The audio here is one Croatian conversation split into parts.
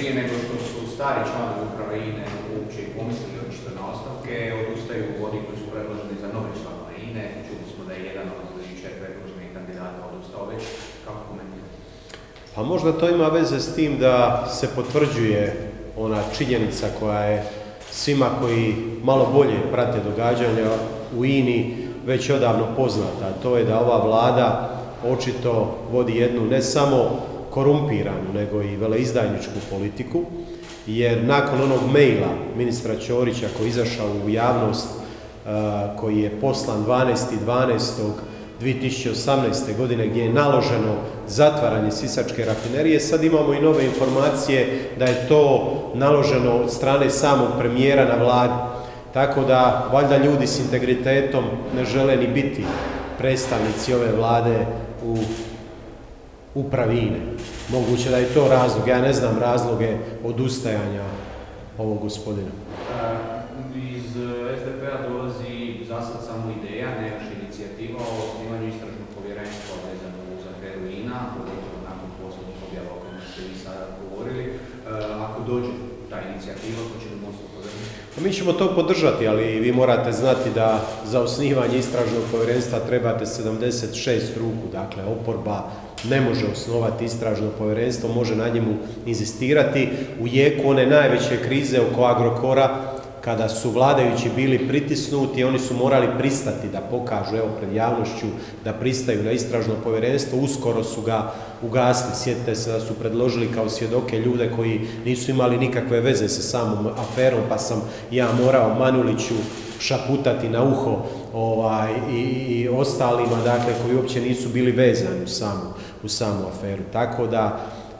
prije nego što su stari članovi uprave INA-e uopće i pomislili očito na ostavke, odustaju vodi koji su predloženi za nove članove INA-e. Čuli smo da je jedan od 4 predloženih kandidata odustao već. Kako komentirate? Pa možda to ima veze s tim da se potvrđuje ona činjenica koja je svima koji malo bolje prate događanja u INA-i već odavno poznata. To je da ova Vlada očito vodi jednu ne samo korumpiranu, nego i veleizdajničku politiku, jer nakon onog maila ministra Ćorića koji je izašao u javnost, koji je poslan 12.12.2018. godine, gdje je naloženo zatvaranje sisačke rafinerije, sad imamo i nove informacije da je to naloženo od strane samog premijera na Vladi. Tako da, valjda ljudi s integritetom ne žele ni biti predstavnici ove Vlade u upravi INA-e. Moguće da je to razlog, ja ne znam razloge odustajanja ovog gospodina. Iz SDP-a dolazi za sad samo ideja, ne još inicijativa o osnivanju istražnog povjerenstva vezano uz aferu INA, nakon poslednjih objava o kojima ste vi sada govorili. Ako dođe ta inicijativa, to će MOST podržati? Mi ćemo to podržati, ali vi morate znati da za osnivanje istražnog povjerenstva trebate 76 ruku, dakle oporba ne može osnovati istražno povjerenstvo, može na njemu inzistirati. U jeku one najveće krize oko Agrokora, kada su vladajući bili pritisnuti, oni su morali pristati da pokažu, evo pred javnošću, da pristaju na istražno povjerenstvo, uskoro su ga ugasli. Sjetite se da su predložili kao svjedoke ljude koji nisu imali nikakve veze sa samom aferom, pa sam ja morao Manuliću šaputati na uho i ostalima, dakle, koji uopće nisu bili vezani u samu aferu. Tako da,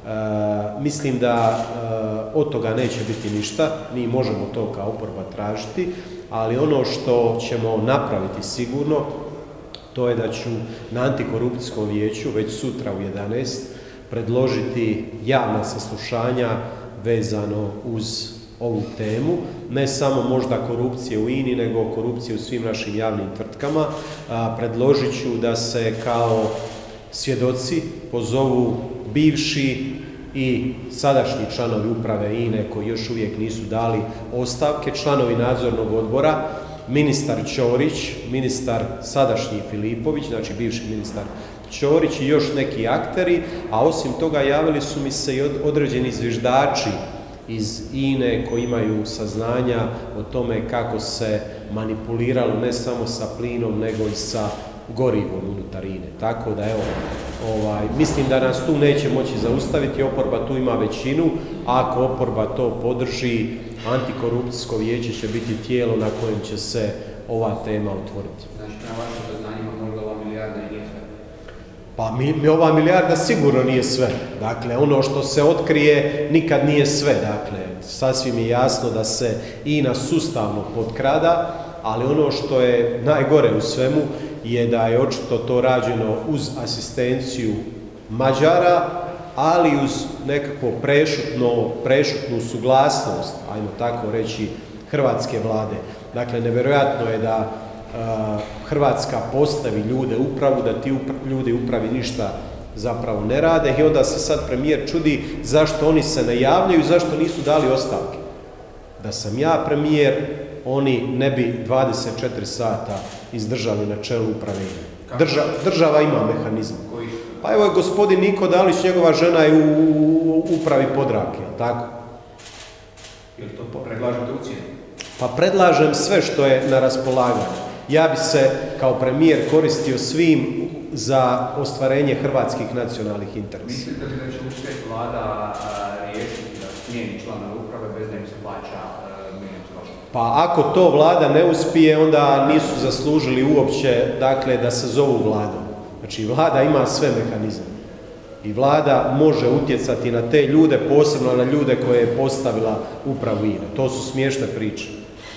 mislim da od toga neće biti ništa, mi možemo to kao oporba tražiti, ali ono što ćemo napraviti sigurno, to je da ću na antikorupcijskom vijeću već sutra u 11 predložiti javna saslušanja vezano uz ovu temu, ne samo možda korupcije u INA-i, nego korupcije u svim našim javnim tvrtkama. Predložit ću da se kao svjedoci pozovu bivši i sadašnji članovi uprave INA-e koji još uvijek nisu dali ostavke, članovi nadzornog odbora, ministar Ćorić, ministar sadašnji Filipović, znači bivši ministar Ćorić i još neki akteri, a osim toga javili su mi se i određeni zviždači iz INA-e koji imaju saznanja o tome kako se manipuliralo ne samo sa plinom nego i sa gorivom unutar INA-e. Tako da evo, mislim da nas tu neće moći zaustaviti, oporba tu ima većinu, a ako oporba to podrži, antikorupcijsko vijeće će biti tijelo na kojem će se ova tema otvoriti. Znači, na vašim saznanjima možda ova milijarda nije sve? Pa ova milijarda sigurno nije sve. Dakle, ono što se otkrije nikad nije sve. Dakle, sasvim je jasno da se INA sustavno potkrada, ali ono što je najgore u svemu je da je očito to rađeno uz asistenciju Mađara, ali uz nekako prešutnu suglasnost, ajmo tako reći, hrvatske vlade. Dakle, nevjerojatno je da Hrvatska postavi ljude u upravu, da ti ljudi u upravi ništa zapravo ne rade i onda se sad premijer čudi zašto oni se ne javljaju, zašto nisu dali ostavke. Da sam ja premijer, oni ne bi 24 sata izdržali na čelu uprave INA-e. Država ima mehanizam. Pa evo je gospodin Niko Dalić, njegova žena je u upravi Podravke, tako? Jel to predlažete ucjenu? Pa predlažem sve što je na raspolaganju. Ja bi se kao premijer koristio svim za ostvarenje hrvatskih nacionalnih interesa. Mislite li da će uspjeti Vlada riješiti da smijeni članove uprave bez da im se plaća minimum trošak? Pa ako to Vlada ne uspije, onda nisu zaslužili uopće, dakle, da se zovu Vladom. Znači, Vlada ima sve mehanizme. I Vlada može utjecati na te ljude, posebno na ljude koje je postavila upravu INA-e. To su smiješne priče.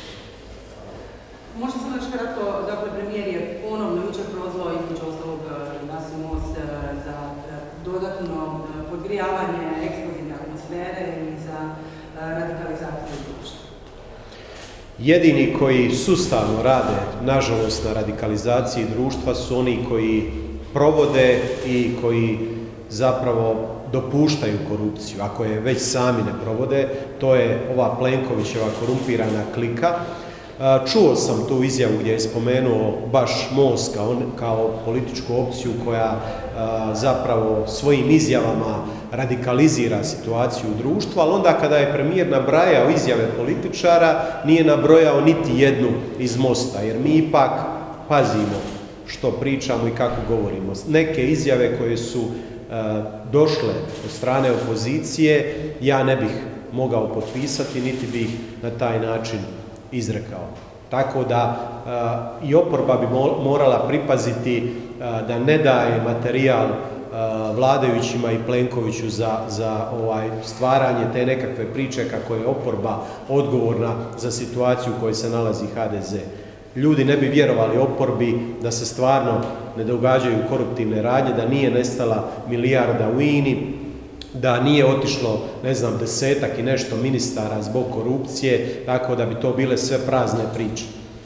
Možda sam nešto kratko, dakle, premijer je ponovno jučer prozvao između ostalog nas u MOST za dodatno podgrijavanje eksplozivne atmosfere i za radikalizaciju društva. Jedini koji sustavno rade, nažalost, na radikalizaciji društva su oni koji provode i koji zapravo dopuštaju korupciju, ako je već sami ne provode, to je ova Plenkovićeva korumpirana klika. Čuo sam tu izjavu gdje je spomenuo baš Most kao političku opciju koja zapravo svojim izjavama radikalizira situaciju u društvu, ali onda kada je premijer nabrajao izjave političara, nije nabrojao niti jednu iz Mosta, jer mi ipak pazimo što pričamo i kako govorimo. Neke izjave koje su došle od strane opozicije, ja ne bih mogao potpisati, niti bih na taj način izrekao. Tako da i oporba bi morala pripaziti da ne daje materijal vladajućima i Plenkoviću za stvaranje te nekakve priče kako je oporba odgovorna za situaciju u kojoj se nalazi HDZ. Ljudi ne bi vjerovali oporbi da se stvarno ne događaju koruptivne radnje, da nije nestala milijarda u INI, da nije otišlo, ne znam, 10-ak i nešto ministara zbog korupcije, tako da bi to bile sve prazne priče.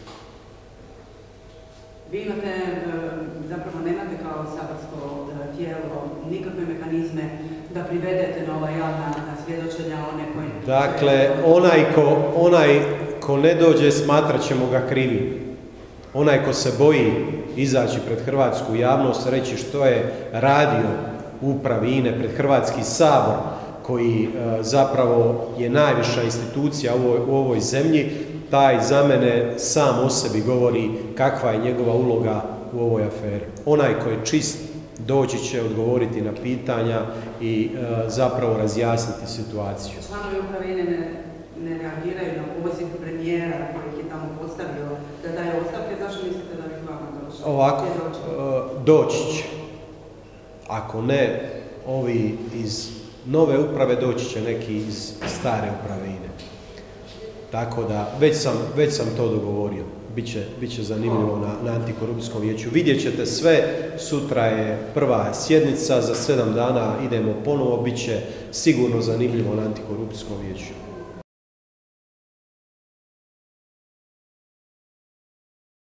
Vi imate, zapravo nemate kao saborsko tijelo nikakve mehanizme da privedete na ova javna svjedočenja one koji... Dakle, onaj ko ne dođe, smatrat ćemo ga krivim. Onaj ko se boji izaći pred hrvatsku javnost, reći što je radio u upravi INE pred Hrvatski sabor, koji zapravo je najviša institucija u ovoj zemlji, taj za mene sam o sebi govori kakva je njegova uloga u ovoj aferi. Onaj ko je čist doći će odgovoriti na pitanja i zapravo razjasniti situaciju. Članovi uprave INE ne reagiraju na poziv premijera koji je tamo postavio da daje ostavke, zašto mislite da bi vama došlo? Ovako, doći će. Ako ne ovi iz nove uprave, doći će neki iz stare uprave INE. Tako da, već sam to dogovorio. Biće zanimljivo na antikorupcijskom vijeću. Vidjet ćete sve, sutra je prva sjednica, za 7 dana idemo ponovo, bit će sigurno zanimljivo na antikorupcijskom vijeću.